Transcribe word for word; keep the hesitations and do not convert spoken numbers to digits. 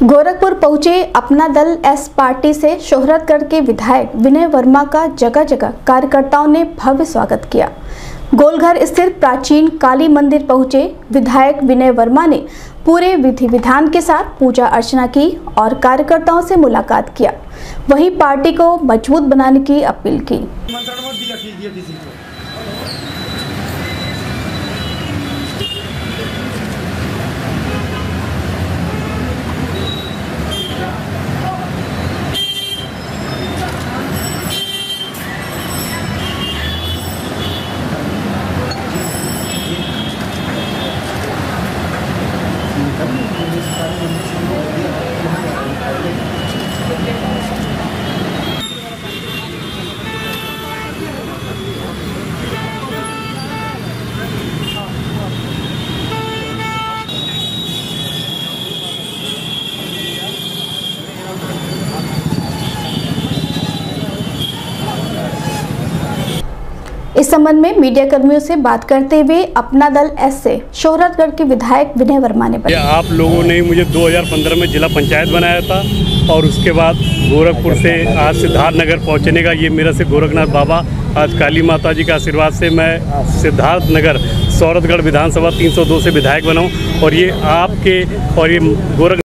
गोरखपुर पहुंचे अपना दल एस पार्टी से शोहरतगढ़ के विधायक विनय वर्मा का जगह जगह कार्यकर्ताओं ने भव्य स्वागत किया। गोलघर स्थित प्राचीन काली मंदिर पहुंचे विधायक विनय वर्मा ने पूरे विधि विधान के साथ पूजा अर्चना की और कार्यकर्ताओं से मुलाकात किया। वहीं पार्टी को मजबूत बनाने की अपील की। इस संबंध में मीडिया कर्मियों से बात करते हुए अपना दल एस से शोहरतगढ़ के विधायक विनय वर्मा ने बताया, आप लोगों ने मुझे दो हज़ार पंद्रह में जिला पंचायत बनाया था और उसके बाद गोरखपुर से आज सिद्धार्थ नगर पहुँचने का ये मेरा से गोरखनाथ बाबा आज काली माता जी का आशीर्वाद से मैं सिद्धार्थ नगर शोहरतगढ़ विधानसभा तीन सौ दो से विधायक बना हूँ और ये आपके और ये गोरख